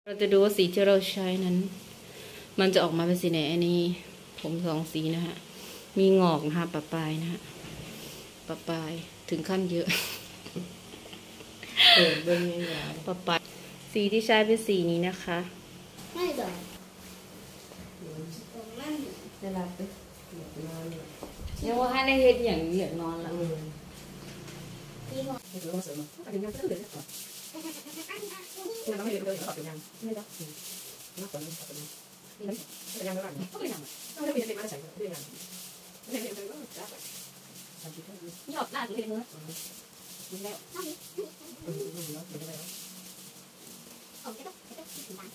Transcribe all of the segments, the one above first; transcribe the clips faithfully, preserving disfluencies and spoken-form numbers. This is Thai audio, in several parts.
เราจะดูว่าสีที่เราใช้นั้นมันจะออกมาเป็นสีไหนอันนี้ผมสองสีนะฮะมีงอกนะฮะปะปลายนะฮะปะปลายถึงขั้นเยอะเปิดเบิ้งยังไงปะปลายสีที่ใช้เป็นสีนี้นะคะไม่ดอกจะหลับไปหลับนอนยังว่าให้ในเฮ็ดอย่างเหลือนอนแล้วที่บอกไม่รู้ว่าเสริมมาแต่ยังไม่ตื่นเลยก่อนยังไม่ได้เลยตอบยังไม่ได้นักกว่านี้ตอบยังแต่ยังไม่ได้ก็ไม่ยังต้องได้เปลี่ยนเป็นมาใส่ด้วยกันไม่ได้เลยก็จะทำที่ต้องนี่ออกหน้าตัวเองเลยนี่แล้วอืมอืมแล้วเป็นยังไงแล้วผมจะต้องจะต้องถึงบ้าน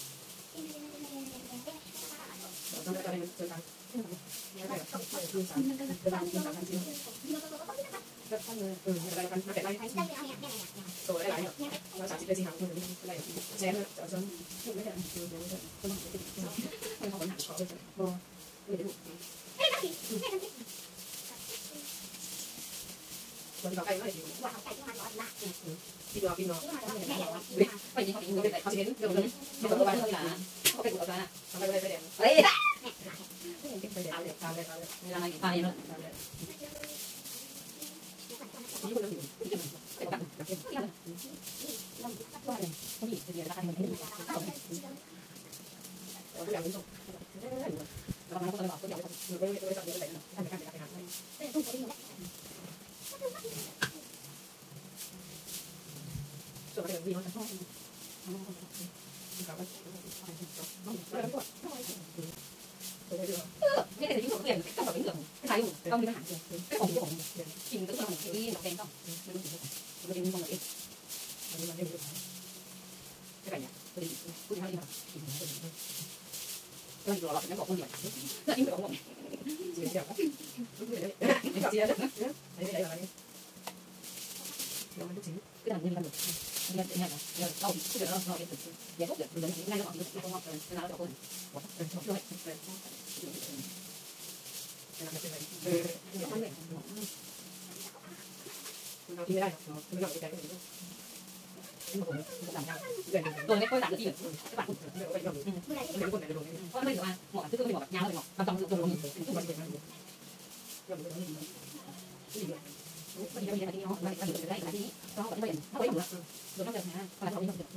ต้องได้อะไรเจอกันยังไงต้องไปคืนสามเวลาคืนสามพันสี่ก็ท่านเลยเอออะไรกันมาแต่ไรตัวได้หลายเราสามสิบเป็นสี่หางคนนี้อะไรแชร์เลยจะซ้ำไม่ได้ไม่ได้ไม่ได้ต้องไม่เขาปัญหาขอไปจะโบไม่ได้คนต่อไปก็เลยว่าเขาใส่ที่มันร้อนละพี่น้องพี่น้องไปยิงเขายิงเลยเขาเห็นเรื่องนึงไม่ต้องไปเท่าไหร่เขาไปกูเอาไปนะทำไปไปไปแดงเฮ้ยไปแดงเลยตามเลยตามเลยเวลามาไปแล้วนี่คนละผิวไปตัดกับเพื่อนเขาบีบเดียวราคามันไม่ดีเราไม่อยากรู้สึกเราไม่ต้องบอกก็อยากรู้สึกไม่ไม่ไม่ต้องเยอะเลยนะทำการไปหาส่วนประเด็นวีมันจะชอบครับไม่ได้ยุ่งกับเรื่องต้องแบบเรื่องไม่ใช่ยุ่งต้องมีปัญหาไม่ของของจริงก็ต้องที่หนักแดงต้องไม่รู้ไม่รู้มองเองอันนี้มันไม่รู้ไม่กันเนี่ยพอดีพูดให้เขาก็อยู่รอแล้วบอกคนเดียวแล้วยิ่งไปบอกว่าเสียเสียไม่เสียไม่ได้อะไรเราไม่รู้จริงก็ทำเงินกันหมดเงินเนี่ยเราเราพูดเราเราเป็นเดี๋ยวพวกเดี๋ยวเดี๋ยวง่ายเราเอาเงินเราเอาเงินเราเอาคนหัวเออชอบด้วยเออเออเราที่ไม่ได้เราไม่ยอมใจก็ไม่รู้โดนไม่ค่อยด่าเลยที่แบบจะปัดไม่ยอมไม่รู้คนไหนจะโดนเพราะไม่ถือว่าหมอคือก็ไม่บอกแบบยาวเลยหมอเราต้องลงลงทุกวันเป็นนั้นยอมไม่ได้ดีดีเลยวันนี้เราเรียนมาที่ห้องเราเรียนได้ที่นี้เราไม่เรียนเราไม่อยู่แล้วโดนต้องเดินนะเราไม่ต้องเดิน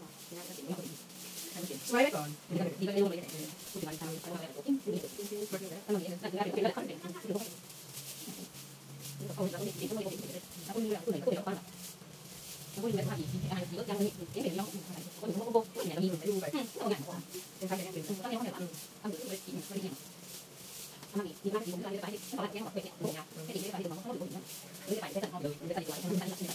สมัยก่อนดีก็เร็วเลยพูดถึงการทำอะไรแบบนี้ดีถ้าเราเรียนนั่นคือเป็นเรื่องขั้นเป็นคือเขาเขาเราเด็กๆก็ไม่ได้แล้วก็มีแบบผู้ไหนก็เป็นบ้านแล้วก็มีแบบว่าอีกอะไรอีกก็ยังมีเห็นน้องก็ถึงว่าโบก็เนี่ยมีดูไปเอาอย่างว่าเป็นการเป็นต้องยังไม่แบบทำหรือไม่กินไม่กินทำอีกทีมากทีผมก็เลยไปที่ตอนแรกบอกไปเนี่ยโดนยาไม่ดีไม่ไปที่น้องเขาดูนะหรือไปได้แต่เขาเลยหรือไปดีกว่าเขาดูได้ยังไง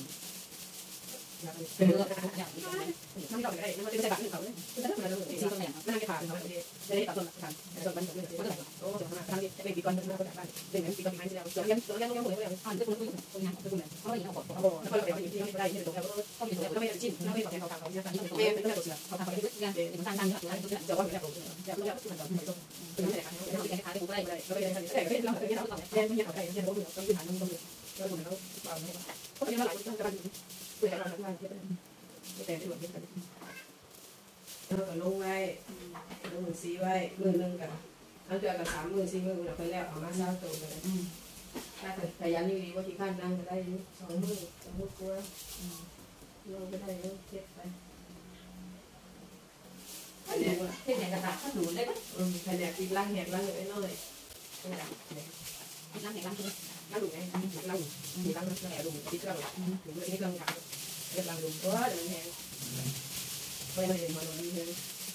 เอออย่างนี้ไม่ต้องอะไรไม่ได้ใส่บัตรเขาเลยไม่ต้องอะไรเลยซีตรงไหนไม่ต้องผ่านเขาเลยจะได้ตัดต้นผ่านส่วนมันจะเป็นโอ้จะทำทางนี้จะเป็นปีก่อนจะมาคนจากบ้านเป็นเหมือนปีก่อนปีใหม่ที่เราเรายังเรายังยังเหมือนเราอ่านจะคุยคุยคุยงานคุยงานเพราะอย่างเราบอกเขาบอกแล้วเราเดี๋ยวอยู่ที่ไม่ได้ที่ตรงแล้วก็มีตรงแล้วก็ไม่ได้จิ้มไม่ได้บอกให้เขาทำเขาเนี่ยไม่เป็นเรื่องตัวเสือเขาทำอะไรงานเป็นทางทางเยอะเลยจะว่าไม่ได้ผมจะรู้ว่ามันจะไม่ต้องเป็นอะไรกันเราเป็นการขายเป็นอะไรเราเป็นอะไรแต่เราเป็นเราแย่ไม่ใช่อะไรแย่เราเป็นต้องยืนหันต้องต้องเราเหมือนเราเปล่าไม่ได้เพราะฉะนั้นหลายคนต้องการคุยกับเราหลายวันแต่ที่หลวงพี่กันเราก็ลงไว้ลงมือซีไว้มือนึงกันทั้งเดือนกับสามมือซีมือเราไปแล้วเอามาเช้าตัวไปเลยถ้าแต่ยันอยู่ดีว่าที่ข้างนั่งก็ได้สองมือสองมือกลัวเราก็ได้เทียบไปแค่เนี่ยแค่เนี่ยกระดาษถ้าหนูได้ไหมอืมแค่เนี่ยกินล่างแหกล่างเลยน้อยกระดาษล่างแหกล่างคือล่างดูไงล่างดูล่างล่างแหกดูที่เครื่องหรือที่เครื่องขายเรียบล่างดูเพราะว่าเดี๋ยวมันแหงไม่ไม่เห็นมาตรงนี้เลย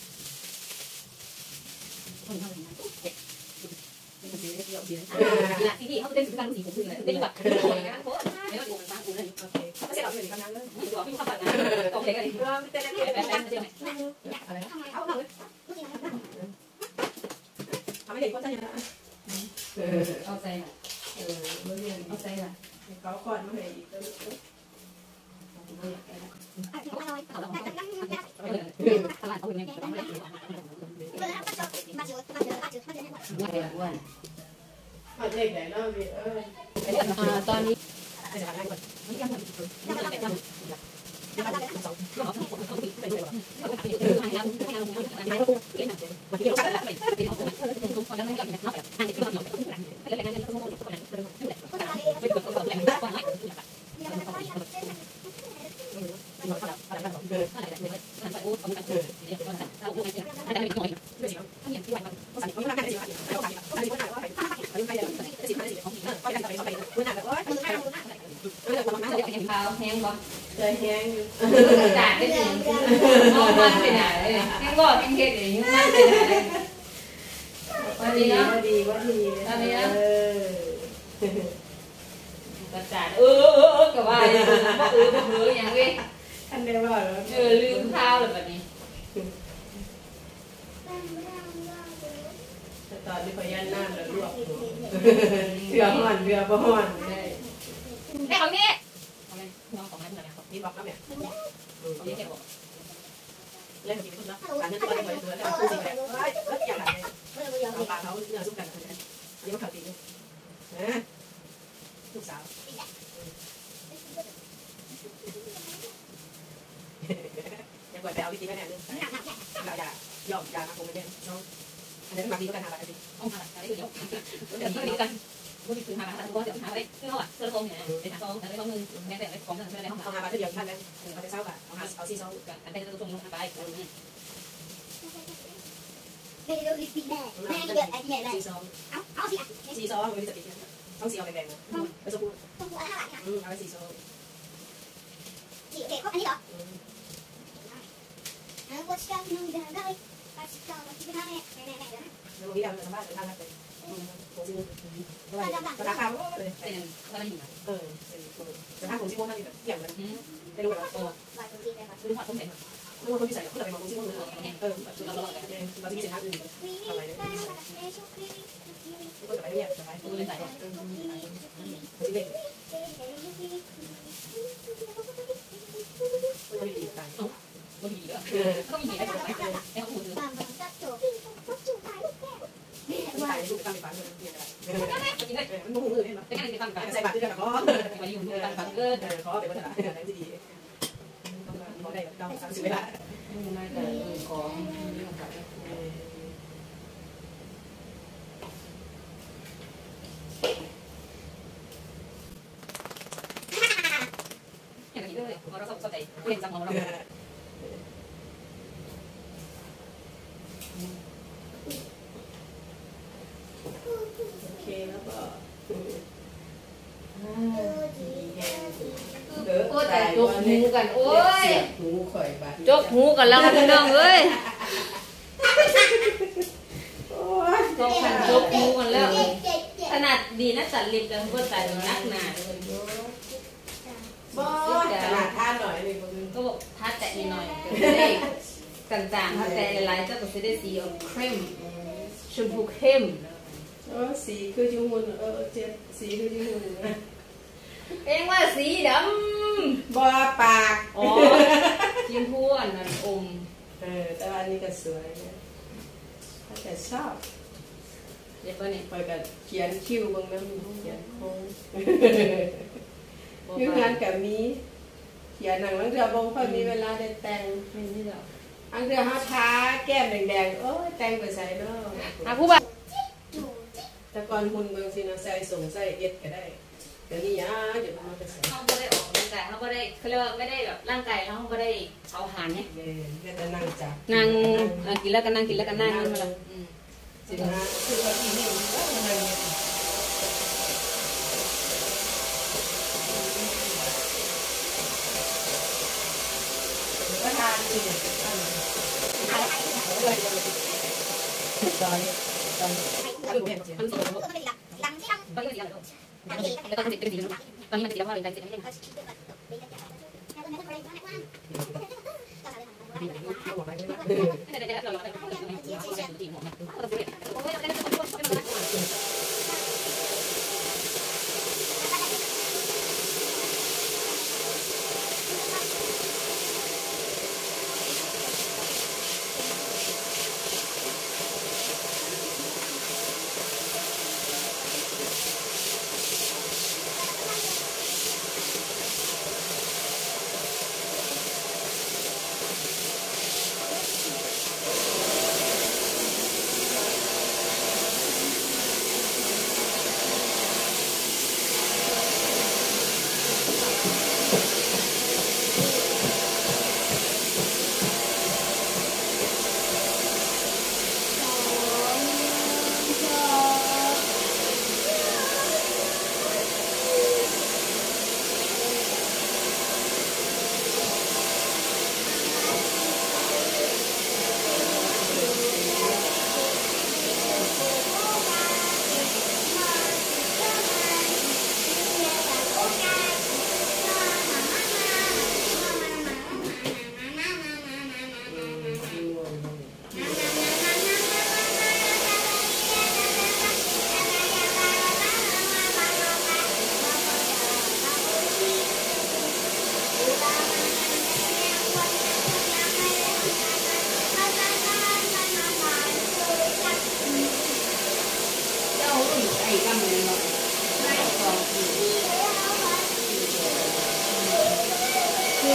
คนเท่าไหร่นะเด็กเป็นคนที่เที่ยวเยอะละที่นี่เขาเป็นการสีผมคืออะไรเป็นแบบโค้ดไม่ว่าดูมันตั้งกูเลยโอเคไม่ใช่เราอยู่ในคำนั้นเลยดูว่าพี่เขาแบบนั้นโอเคกันเลยเราเต้นเล่นแบบแบบเดียวไหมอะไรนะเอาเอาเลยทำให้เด็กก็จะยังเออเอาใจอ่ะเออเมื่อเรียนเอาใจอ่ะเขาก่อนเมื่อไหร่อีกก็ตลาดเขาเป็นยังไงต้องไม่ได้อ้วนอ้วนเด็กไหนเนาะพี่เออตอนนี้จะทำอะไรก่อนไม่ยังไม่ยังไม่ยังไม่ยังสองก็เขาเขาเขาติดไปด้วยข้าวแห้งบ่ใจแห้งอยู่จานได้ถึงมองมันไปไหนเลยแห้งบ่แห้งเฮ็ดอย่างนี้มันไปไหนวันนี้เนาะว่าดีว่าดีเออกระจาดเออเออเออก็ว่าอยู่บ่เออบ่เอออย่างเว้ยท่านได้ว่าแล้วเออลืมข้าวแล้วบัดนี้ตอนนี้พยันน้ำแล้วลวกเรือห่อนเรือบ่ห่อนได้ได้ของนี้เอาเลยน้องของมันนะครับนี่บอกแล้วเนี่ยเอาเยอะแค่บ่เล่นกับพี่นะการนั้นตัวได้ตัวแล้วคู่สิ่งแบบแล้วอย่างไรเอาปลาเขาเนื้อสู้กันอันนี้ก็ข่าวตีนะลูกสาวยังกดไปเอาวิธีแม่เนี่ยเราอย่ายอมยาคงไม่ได้น้องอันนี้มาดีก็กันหาอะไรดีต้องหาอะไรอยู่เดี๋ยวเดี๋ยวกันบ่สิคือหาอะไรบ่เดี๋ยวหาอะไรคือเฮาอ่ะเสื้อโครงเนี่ยเป็นโครงแต่ได้ของนึงแม่แต่ได้ของนึงไม่ได้ของเอาหามาเดียวท่านนั้นเอาจะเศร้าอ่ะเอาหาเอาซีเศร้ากันเป็นตัวตรงลงไป Đây là lịch bị đẻ. Đây là đợt anh nhảy ซี này. เศร้า Áo, áo gì ạ? ซีเศร้าไม่ได้จะติดต้องซีเอาแดงๆนะแล้วจะพูด Không có áo lại ạ. อืมเอาไปซีเศร้า Chị để có anh đi đó. À, what's that? No, there, there. What's that? What's that? Này, này, này, này. แล้ววันนี้เราจะสัมภาษณ์ท่านนั้นเลยผมซีราคาเลยเป็นอะไรอยู่นะเออแต่ถ้าผมซีโม่ท่านนี่แบบอย่างนั้นไม่รู้แล้วเออ Vài con gì đây mà. คือว่าต้องเห็นรู้ว่าคนพิเศษเขาเลยมาผมซีโม่เลยเออเราเราเราที่มีสินค้าอื่น We need Alright. to find out what is your pretty. ก็จะไปเนี่ยจะไปตัวเล่นไหนผมซีเล่นไม่ได้ดีใจบ่มีอ่ะต้องมีอะไรแบบไหนไอ้ของคุณ Vàng vàng sắc chỗ. Có chủ tài lúc kẹo. ไม่ได้ลูกตั้งไปฝันเลยเนี่ยอะไรจริงเลยมันมุ่งมือเนี่ยแต่ก็ได้ตั้งกันใส่บาตรด้วยกันก็ไปอยู่ตั้งกันเกินเออขอเป็นภาษาอะไรที่ดีต้องขอได้ดาวสามสิบเวลาไม่แต่ของอย่างนี้เลยเราสนใจเรียนจังของเราโอเคแล้วก็โอ้แต่จกหูกันโอ้ยหูข่อยบาดจกหูกันแล้วพี่น้องเอ้ยโอ้ยจกกันจกหูกันแล้วขนาดดีนะตัดลิปแล้วก็ตัดนักหนาเลยบอสขนาดท่าหน่อยเลยมึงก็บอกถ้าแตะนิดหน่อยจะได้ต่างๆถ้าแตะหลายๆเจ้าก็จะได้สีออกเข้มชมพูเข้มเออสีคือจุมุนเออเจ็บสีคือจุมุนเองว่าสีดบอปากำอ๋อชมพูอันนั้นอมเออแต่ว่านี่ก็สวยนะถ้าแต่ชอบเดี๋ยวก่อนนี่คอยกับเขียนคิ้วบางน้ำเขียนโค้งอยุ่งงานกับมีเขียนหนังบางเดือบางค่อยมีเวลาได้แต่งไม่นี่หรอกบางเดือเขาทาแก้มแดงๆโอ้ยแต่งไปใส่เนาะอ่ะผู้บ่าวแต่ก่อนหุ่นเมืองซีนาใส่ส่งใส่เอ็ดก็ได้เดี๋ยวนี้ยาเดี๋ยวมันจะใส่เขาไม่ได้ออกกำลังกายเขาไม่ได้เขาเรียกว่าไม่ได้แบบร่างกายเขาไม่ได้เอาหารเนี่ยเออก็จะนั่งจับนั่งกินแล้วก็นั่งกินแล้วก็นั่งนั่นมาละสินะคือว่าที่นี่มันก็นั่งเนี่ยก็ทานนี่เนี่ยทานเลยตอนตอนทำเป็นมันสวย Đằng chứ đằng. ตอนนี้มันติดแล้วตอนนี้มันติดแล้วตอนนี้มันติดแล้วว่าเป็นการติดไม่ได้บอกอะไรไม่ได้ไม่ได้เราเราไปเราเราตีหัวมัน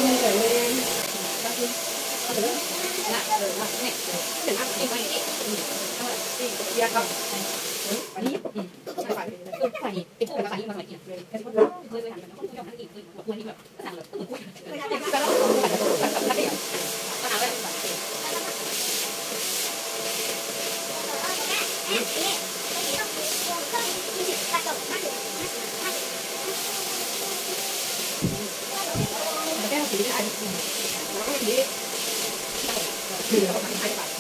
มันแต่ไม่ก็คือก็เลยละเลยละเนี่ยถึงทำเองไปเองก็ที่ยาทำอันนี้ฝ่ายฝ่ายเป็นผู้ฝ่ายมาฝ่ายกินเลยเคยเคยทำกันต้องยอมทั้งอีกคือแบบคนที่แบบสั่งแบบตื่นคุยแต่เราแล้วเดี๋ยวก็เอาไว้ฝ่ายเองแก้วสีได้แล้วก็ดีคือเราทำให้แบบ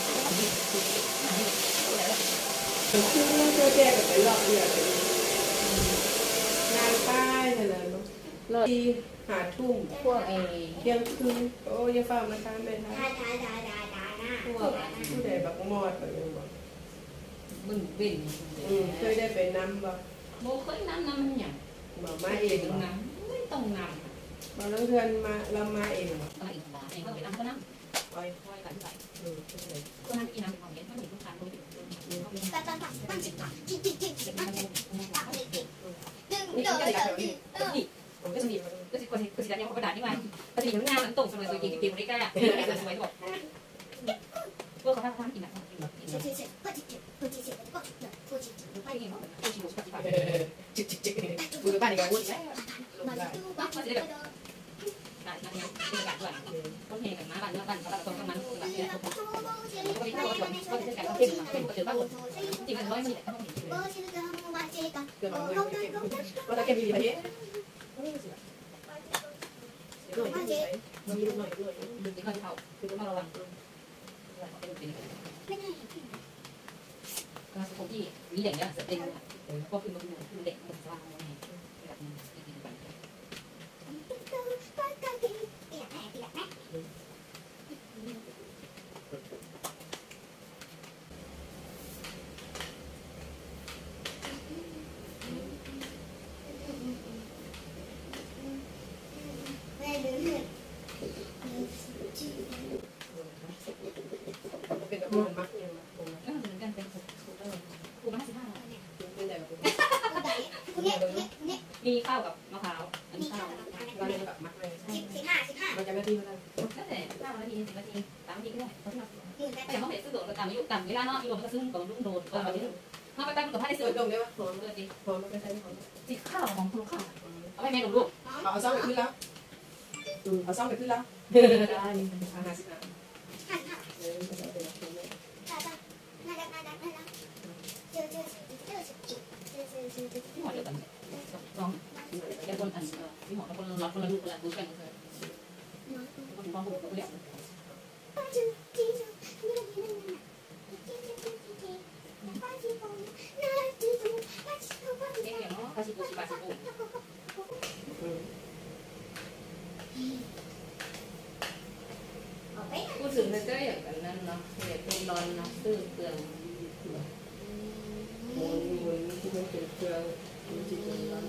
คือเจอแจกกับไปหลอกเดียวงานป้ายนั่นแหละเนาะที่หาทุ่มพวกไอ้เที่ยงคืนโอ้ยฟ้ามาทานไปทานพวกผู้ใดแบบมอดแบบนี้บอกบึ้งบินเคยได้ไปน้ำบ่โมเคยน้ำน้ำอย่างบอกมาเองต้องน้ำไม่ต้องน้ำบอกน้องเพื่อนมาเรามาเองบ่อะไรอีกบ้างเองก็ไปน้ำก็น้ำปล่อยคอยกันใส่เออใช่ก็น้ำอีน้ำเป็นของเย็นถ้ามีลูกค้าเขาอยู่นี่ก็จะการนี่ก็จะมีก็จะคนก็จะยังกระดาษนี่ไงก็จะมีงานมันตรงสมัยสวยจริงจริงไม่ได้แก้ไม่ได้สวยบอกเพื่อเขาทำความกินอ่ะไม่กินหรอกไม่ชิมก็จะไปจิกจิกจิกบุญบ้านอีกแล้ววุ่นแล้วมันจะแบบการงานเป็นการด้วยต้องเฮกันมาบ้านเนื้อบ้านเขาตรงกันมันแบบนี้ก็มีข้าวชนก็จะการเข้มเป็นก็ถือว่าจริงๆร้อยมันแหละต้องเห็นก็จะเก็บดีๆไปเยอะมันมีลูกน้อยด้วยดึงที่เขาคือต้องระวังก็สกุลที่มีอย่างเงี้ยจะเป็นก็คือมันคือเด็กมันสร้างไว้แบบนี้ดีๆไปเป็นแบบมันมักยังมาคงก็เหมือนกันเป็นคูมาสิบห้าเป็นแต่แบบมีข้าวกับมะพร้าวอันนี้ข้าวเราเนี่ยแบบมักเลยมันจะไม่ดีเท่านั้นแล้วแต่ข้าวนาทีสิบนาทีสามนาทีก็ได้เพราะที่เราแต่เขาเห็นซื้อโดดต่างอายุต่างเวลาเนาะอีโดมันก็ซื้อกับรุ่งโดดเออแบบนี้เขาไปตั้งกับผ้าได้สซื้วอยตรงนี้ว่าหอมเออจริงหอมไม่ใช่หอมจิข้าวของคุณข้าวเอาไปแม่ดูลูกเอาซ่องไปขึ้นแล้วเอาซ่องไปขึ้นแล้วได้อาหารสิบห้าเออจะได้เป็นแบบนี้ที่หอเดียวกันลองเดี๋ยวคนอันที่หอแล้วคนรับคนละลูกคนละดูกันเลยคนมองคนเรียกเรียกเนาะภาษีปูสิบาสิปูพูดถึงในเจ้าอย่างนั้นเนาะเรียกเป็นร้อนเนาะซื้อเกลือหมุนหมุนที่มันเป็นเครื่องมันจะเป็นร้อน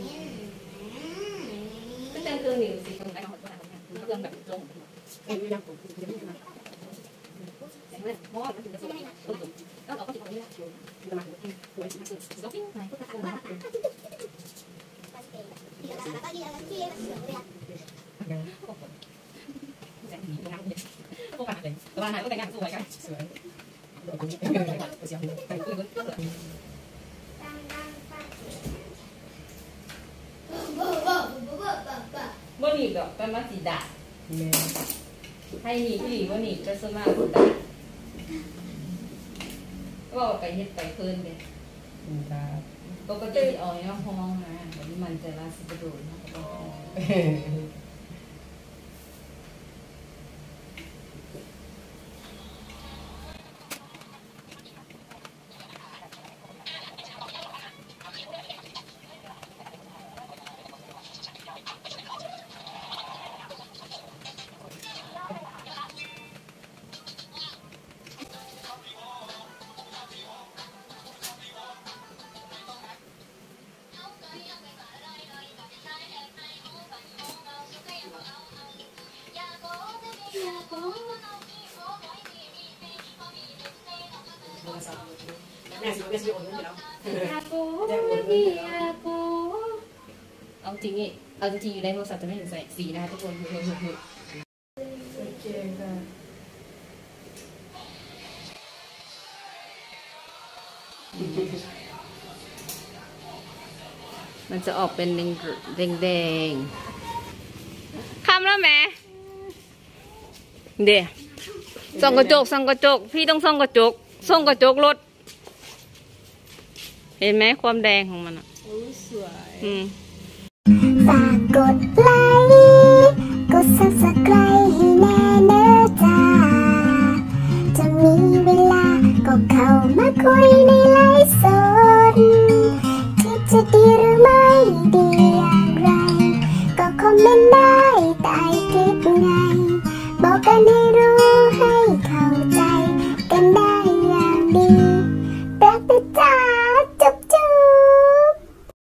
ก็เจอเครื่องหนึ่งสิเครื่องได้ของคนเครื่องแบบลงเอ็นยังผมยังไม่มาอย่างนั้นเพราะว่ามันถึงจะสุกแล้วเราก็ติดตรงนี้แหละจะมาถึงสวยก็ปิ้งไปก็ทำมาแต่หนีตรงนั้นพวกกันเลยแต่ว่าไหนก็แต่งงานสวยกันสวยเดี๋ยวผมจะไปเสียงแต่คุยกันก็เลยเมื่อหนีดอกเป็นมัสยิดะแม่ให้หนีที่หลีเมื่อหนีก็สมาบุดะก็ไปเฮ็ดไปเพิ่นเลยครับปกติเอาในห้องนะแบบนี้มันจะลาสิบโดนนะ แม่สิแม่สิโอนเงินอยู่แล้ว Aku, dia aku. เอาเอาจริงนี่เอาจริงอยู่ในโทรศัพท์จะไม่เห็นแสงสีนะคะทุกคนคือคือคือโอเคค่ะมันจะออกเป็นแดงแดงแดงคำแล้วแม่เดี๋ยวส่องกระจกส่องกระจกพี่ต้องส่องกระจกส่องกระจกรถเห็นไหมความแดงของมันอ่ะสวยอืมฝากกดไลค์กด ซับสไครบ์ ให้แน่เด้อจ้าจะมีเวลาก็เข้ามาคุยในไลฟ์สดที่จะดีหรือไม่ดีอย่างไรก็คอมเมนต์ได้ใต้คลิปไงบอกกันให้รู้ให้เข้าใจกันได้อย่างดี